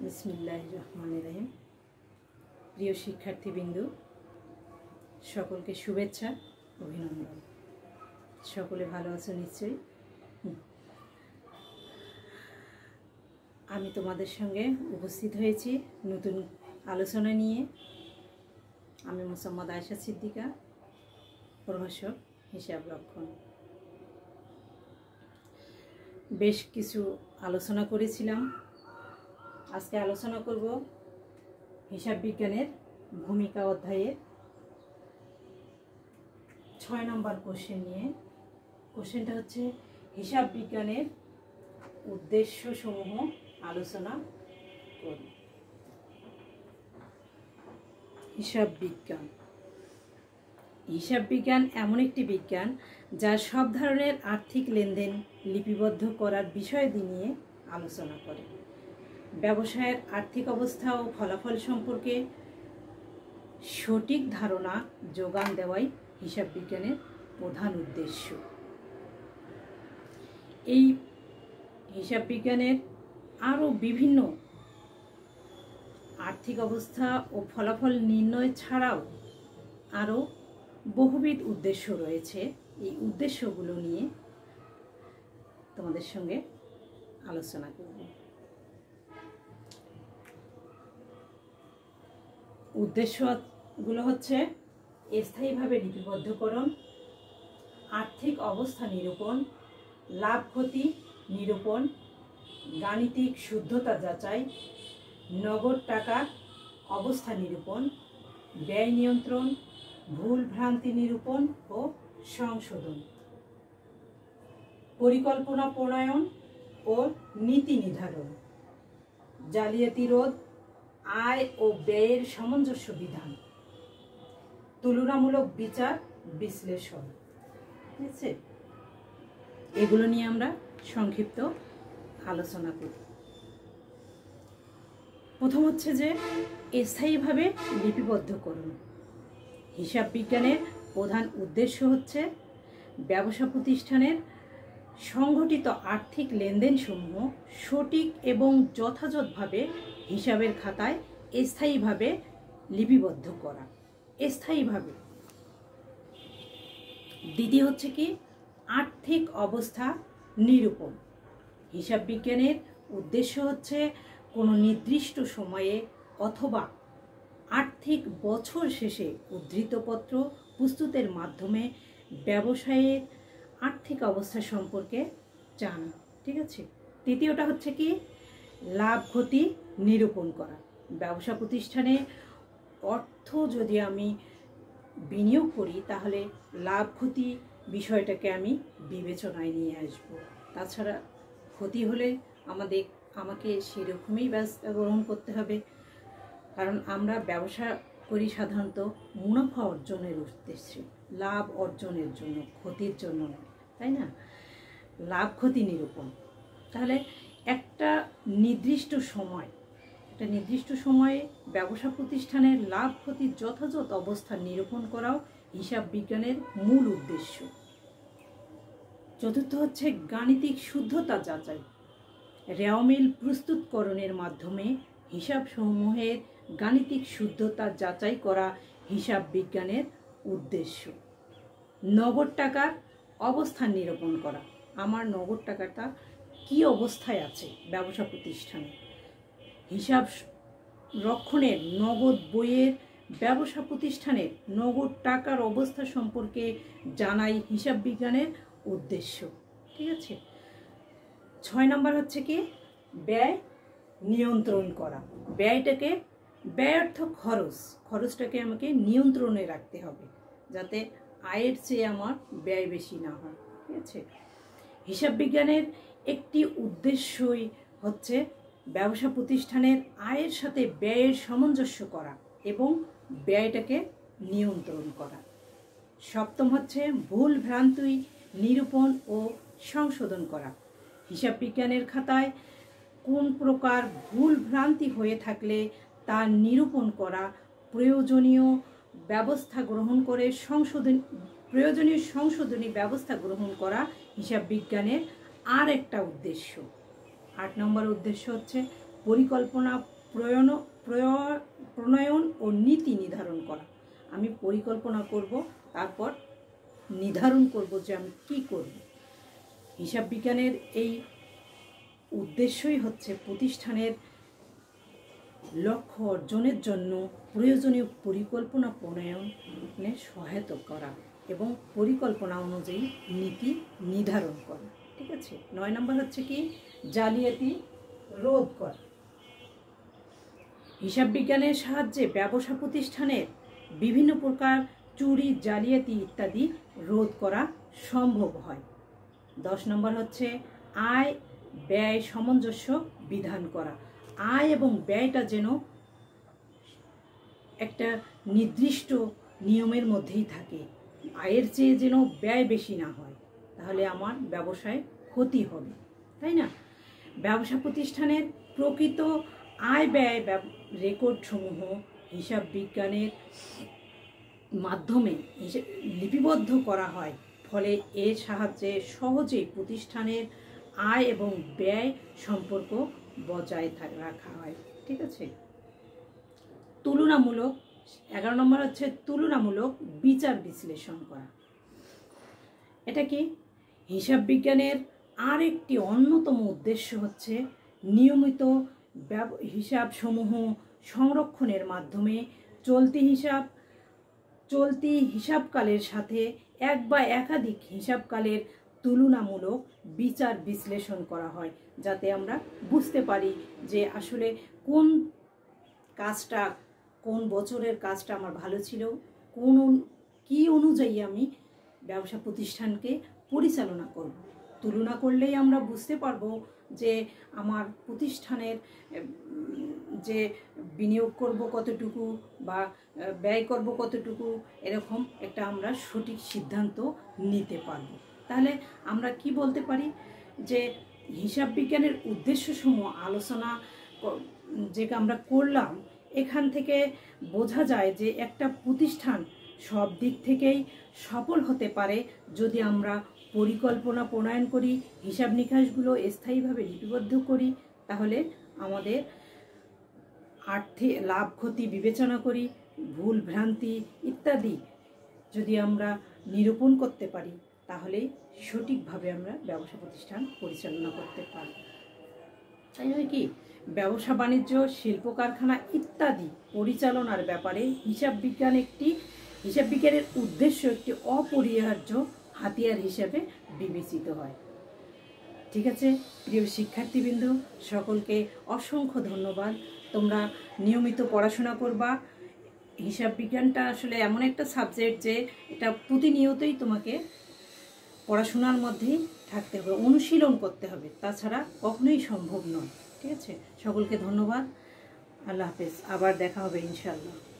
বিসমিল্লাহির রহমানির রহিম। প্রিয় শিক্ষার্থীবৃন্দু, সকলকে শুভেচ্ছা, অভিনন্দন। সকলে ভালো আছো নিশ্চয়ই। আমি তোমাদের সঙ্গে উপস্থিত হয়েছি নতুন আলোচনা নিয়ে। আমি মোসাম্মদ আয়েশা সিদ্দিকা, প্রভাষক, হিসাব রক্ষণ। বেশ কিছু আলোচনা করেছিলাম। আজকে আলোচনা করব হিসাব বিজ্ঞানের ভূমিকা অধ্যায়ের 6 নম্বর কোশ্চেন নিয়ে। কোশ্চেনটা হচ্ছে হিসাব বিজ্ঞানের উদ্দেশ্য সমূহ আলোচনা করব। হিসাব বিজ্ঞান এমন একটি বিজ্ঞান যা সব ধরনের আর্থিক লেনদেন লিপিবদ্ধ করার বিষয়াদি নিয়ে আলোচনা করে। ব্যবসায়ের আর্থিক অবস্থা ও ফলাফল সম্পর্কে সঠিক ধারণা যোগান দেওয়াই হিসাব বিজ্ঞানের প্রধান উদ্দেশ্য। এই হিসাব বিজ্ঞানের আরও বিভিন্ন আর্থিক অবস্থা ও ফলাফল নির্ণয় ছাড়াও আরও বহুবিধ উদ্দেশ্য রয়েছে। এই উদ্দেশ্যগুলো নিয়ে তোমাদের সঙ্গে আলোচনা করব। উদ্দেশ্যগুলো হচ্ছে স্থায়ীভাবে লিপিবদ্ধকরণ, আর্থিক অবস্থা নিরূপণ, লাভ ক্ষতি নিরূপণ, গাণিতিক শুদ্ধতা যাচাই, নগদ টাকার অবস্থা নিরূপণ, ব্যয় নিয়ন্ত্রণ, ভুল ভ্রান্তি নিরূপণ ও সংশোধন, পরিকল্পনা প্রণয়ন ও নীতি নির্ধারণ, জালিয়াতি রোধ, আয় ও ব্যয়ের সামঞ্জস্য বিধান, তুলনামূলক বিচার বিশ্লেষণ। ঠিক আছে, এগুলো নিয়ে আমরা সংক্ষিপ্ত আলোচনা করি। প্রথম হচ্ছে যে স্থায়ীভাবে লিপিবদ্ধকরণ। হিসাব বিজ্ঞানের প্রধান উদ্দেশ্য হচ্ছে ব্যবসা প্রতিষ্ঠানের সংঘটিত আর্থিক লেনদেনসমূহ সঠিক এবং যথাযথভাবে হিসাবের খাতায় স্থায়ীভাবে লিপিবদ্ধ করা। স্থায়ীভাবে। দ্বিতীয় হচ্ছে কি আর্থিক অবস্থা নিরূপণ। হিসাব বিজ্ঞানের উদ্দেশ্য হচ্ছে কোনো নির্দিষ্ট সময়ে অথবা আর্থিক বছর শেষে উদ্ধৃতপত্র প্রস্তুতের মাধ্যমে ব্যবসায়ের আর্থিক অবস্থা সম্পর্কে জানা। ঠিক আছে। তৃতীয়টা হচ্ছে কি লাভ ক্ষতি নিরূপণ করা। ব্যবসা প্রতিষ্ঠানে অর্থ যদি আমি বিনিয়োগ করি তাহলে লাভ ক্ষতি বিষয়টাকে আমি বিবেচনায় নিয়ে আসব। তাছাড়া ক্ষতি হলে আমাকে সেরকমই ব্যবস্থা গ্রহণ করতে হবে, কারণ আমরা ব্যবসা করি সাধারণত মুনাফা অর্জনের উদ্দেশ্যে, লাভ অর্জনের জন্য, ক্ষতির জন্য নয়, তাই না? লাভ ক্ষতি নিরূপণ। তাহলে একটা নির্দিষ্ট সময়ে ব্যবসা প্রতিষ্ঠানের লাভ ক্ষতির যথাযথ অবস্থা নিরূপণ করাও হিসাব বিজ্ঞানের মূল উদ্দেশ্য। চতুর্থ হচ্ছে গাণিতিক শুদ্ধতা যাচাই। রেওয়ামিল প্রস্তুতকরণের মাধ্যমে হিসাব সমূহের গাণিতিক শুদ্ধতা যাচাই করা হিসাব বিজ্ঞানের উদ্দেশ্য। নগদ টাকার অবস্থান নিরূপণ করা। আমার নগদ টাকাটা কি অবস্থায় আছে ব্যবসা প্রতিষ্ঠানে। হিসাব রক্ষণের নগদ বইয়ের ব্যবসা প্রতিষ্ঠানের নগদ টাকার অবস্থা সম্পর্কে জানাই হিসাব বিজ্ঞানের উদ্দেশ্য। ঠিক আছে। 6 নম্বর হচ্ছে কি ব্যয় নিয়ন্ত্রণ করা। ব্যয় অর্থ খরচটাকে আমাকে নিয়ন্ত্রণে রাখতে হবে, যাতে আয়ের চেয়ে আমার ব্যয় বেশি না হয়। ঠিক আছে। হিসাব বিজ্ঞানের একটি উদ্দেশ্যই হচ্ছে ব্যবসা প্রতিষ্ঠানের আয়ের সাথে ব্যয়ের সামঞ্জস্য করা এবং ব্যয়টাকে নিয়ন্ত্রণ করা। সপ্তম হচ্ছে ভুল ভ্রান্তি নিরূপণ ও সংশোধন করা। হিসাব বিজ্ঞানের খাতায় কোন প্রকার ভুল ভ্রান্তি হয়ে থাকলে তা নিরূপণ করা, প্রয়োজনীয় সংশোধনী ব্যবস্থা গ্রহণ করা হিসাব বিজ্ঞানের আর একটা উদ্দেশ্য। 8 নম্বর উদ্দেশ্য হচ্ছে পরিকল্পনা প্রণয়ন ও নীতি নির্ধারণ করা। আমি পরিকল্পনা করব, তারপর নির্ধারণ করব যে আমি কী করব। হিসাব বিজ্ঞানের এই উদ্দেশ্যই হচ্ছে প্রতিষ্ঠানের লক্ষ্য অর্জনের জন্য প্রয়োজনীয় পরিকল্পনা প্রণয়নে সহায়তা করা এবং পরিকল্পনা অনুযায়ী নীতি নির্ধারণ করা। ঠিক আছে। 9 নম্বর হচ্ছে কি, জালিয়াতি রোধ করা। হিসাব বিজ্ঞানের সাহায্যে ব্যবসা প্রতিষ্ঠানের বিভিন্ন প্রকার চুরি, জালিয়াতি ইত্যাদি রোধ করা সম্ভব হয়। 10 নম্বর হচ্ছে আয় ব্যয় সামঞ্জস্য বিধান করা। আয় এবং ব্যয়টা যেন একটা নির্দিষ্ট নিয়মের মধ্যেই থাকে, আয়ের চেয়ে যেন ব্যয় বেশি না হয়, তাহলে আমার ব্যবসায় ক্ষতি হবে, তাই না? ব্যবসা প্রতিষ্ঠানের প্রকৃত আয় ব্যয় রেকর্ডসমূহ হিসাব বিজ্ঞানের মাধ্যমে লিপিবদ্ধ করা হয়, ফলে এর সাহায্যে সহজেই প্রতিষ্ঠানের আয় এবং ব্যয় সম্পর্ক বজায় রাখা হয়। ঠিক আছে। তুলনামূলক 11 নম্বর হচ্ছে তুলনামূলক বিচার বিশ্লেষণ করা। এটা কি, হিসাব বিজ্ঞানের আরেকটি অন্যতম উদ্দেশ্য হচ্ছে নিয়মিত হিসাবসমূহ সংরক্ষণের মাধ্যমে চলতি হিসাবকালের সাথে এক বা একাধিক হিসাবকালের তুলনামূলক বিচার বিশ্লেষণ করা হয়, যাতে আমরা বুঝতে পারি যে আসলে কোন কাজটা, কোন বছরের কাজটা আমার ভালো ছিল, কি অনুযায়ী আমি ব্যবসা প্রতিষ্ঠানকে পরিচালনা করব। তুলনা করলেই আমরা বুঝতে পারবো যে আমার প্রতিষ্ঠানের যে বিনিয়োগ করব কতটুকু বা ব্যয় করব কতটুকু, এরকম একটা আমরা সঠিক সিদ্ধান্ত নিতে পারব। তাহলে আমরা কি বলতে পারি যে হিসাব বিজ্ঞানের উদ্দেশ্যসমূহ আলোচনা যে আমরা করলাম, এখান থেকে বোঝা যায় যে একটা প্রতিষ্ঠান সব দিক থেকেই সফল হতে পারে যদি আমরা পরিকল্পনা প্রণয়ন করি, হিসাব নিকাশগুলো স্থায়ীভাবে লিপিবদ্ধ করি, তাহলে আমাদের আর্থিক লাভ ক্ষতি বিবেচনা করি, ভুল ভ্রান্তি ইত্যাদি যদি আমরা নিরূপণ করতে পারি, তাহলে সঠিকভাবে আমরা ব্যবসা প্রতিষ্ঠান পরিচালনা করতে পারি। তাই নয় কি, ব্যবসা বাণিজ্য, শিল্প কারখানা ইত্যাদি পরিচালনার ব্যাপারে হিসাব বিজ্ঞানের উদ্দেশ্য একটি অপরিহার্য হাতিয়ার হিসেবে বিবেচিত হয়। ঠিক আছে প্রিয় শিক্ষার্থীবৃন্দ, সকলকে অসংখ্য ধন্যবাদ। তোমরা নিয়মিত পড়াশোনা করবা। হিসাব বিজ্ঞানটা আসলে এমন একটা সাবজেক্ট যে এটা প্রতিনিয়তই তোমাকে পড়াশোনার মধ্যেই থাকতে হবে, অনুশীলন করতে হবে, তাছাড়া কখনোই সম্ভব নয়। ঠিক আছে, সকলকে ধন্যবাদ। আল্লাহ হাফেজ, আবার দেখা হবে ইনশাআল্লাহ।